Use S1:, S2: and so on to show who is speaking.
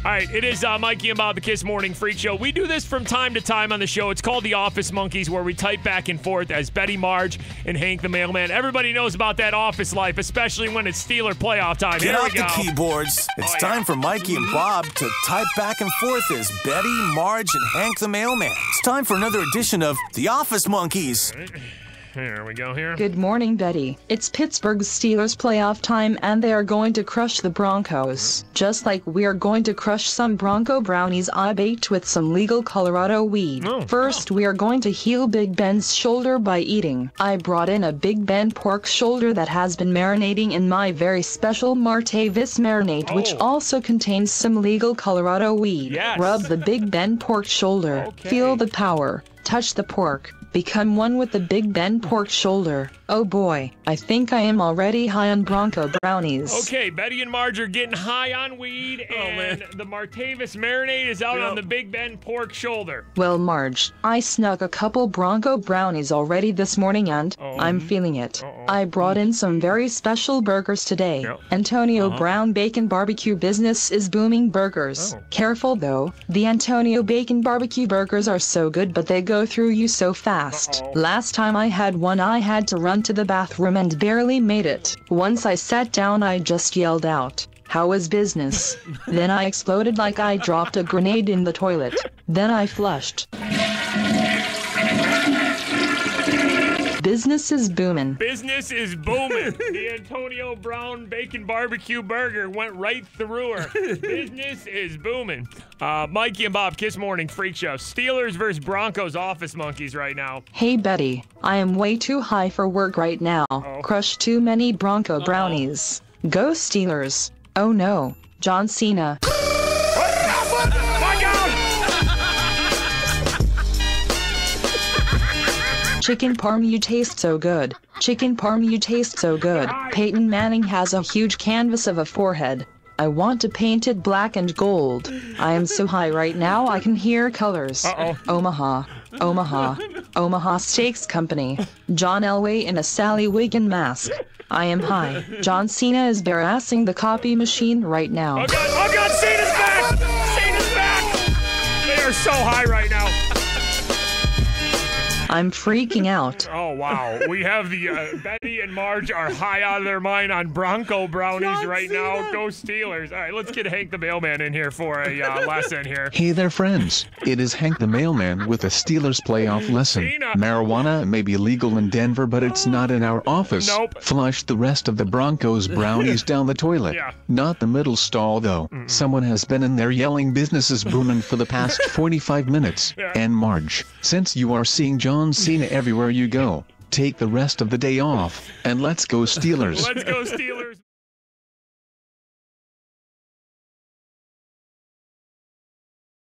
S1: All right, it is Mikey and Bob, the Kiss Morning Freak Show. We do this from time to time on the show. It's called the Office Monkeys, where we type back and forth as Betty, Marge, and Hank the Mailman. Everybody knows about that office life, especially when it's Steeler playoff time.
S2: Get out the keyboards. It's time for Mikey and Bob to type back and forth as Betty, Marge, and Hank the Mailman. It's time for another edition of the Office Monkeys.
S1: Here we go here.
S3: Good morning, Betty. It's Pittsburgh's Steelers playoff time, and they are going to crush the Broncos. Just like we are going to crush some Bronco brownies I baked with some legal Colorado weed. First, we are going to heal Big Ben's shoulder by eating. I brought in a Big Ben pork shoulder that has been marinating in my very special Martavis marinade, which also contains some legal Colorado weed. Rub the Big Ben pork shoulder. Feel the power. Touch the pork. Become one with the Big Ben pork shoulder. Oh boy, I think I am already high on Bronco brownies.
S1: Okay, Betty and Marge are getting high on weed, and the Martavis marinade is out on the Big Ben pork shoulder.
S3: Well, Marge, I snuck a couple Bronco brownies already this morning, and I'm feeling it. I brought in some very special burgers today. Antonio Brown Bacon Barbecue business is booming burgers. Careful though, the Antonio Bacon Barbecue burgers are so good, but they go through you so fast. Last time I had one, I had to run to the bathroom and barely made it. Once I sat down, I just yelled out, "How is business?" Then I exploded like I dropped a grenade in the toilet. Then I flushed. Business is booming.
S1: Business is booming. The Antonio Brown Bacon Barbecue Burger went right through her. Business is booming. Mikey and Bob, Kiss Morning Freak Show. Steelers versus Broncos Office Monkeys right now.
S3: Hey, Betty. I am way too high for work right now. Crushed too many Bronco brownies. Go Steelers. Oh no. John Cena. Chicken parm, you taste so good. Chicken parm, you taste so good. Peyton Manning has a huge canvas of a forehead. I want to paint it black and gold. I am so high right now I can hear colors. Omaha. Omaha. Omaha Steaks Company. John Elway in a Sally wig and mask. I am high. John Cena is harassing the copy machine right now.
S1: Oh God, Cena's back! Cena's back! They are so high right now.
S3: I'm freaking out.
S1: Oh, wow. We have the Betty and Marge are high out of their mind on Bronco brownies right now. Go Steelers. All right, let's get Hank the Mailman in here for a lesson here.
S4: Hey there, friends. It is Hank the Mailman with a Steelers playoff lesson. Marijuana may be legal in Denver, but it's not in our office. Flush the rest of the Broncos brownies down the toilet. Not the middle stall, though. Someone has been in there yelling business is booming for the past 45 minutes. And Marge, since you are seeing John Cena everywhere you go, take the rest of the day off, and let's go Steelers.
S1: Let's go Steelers.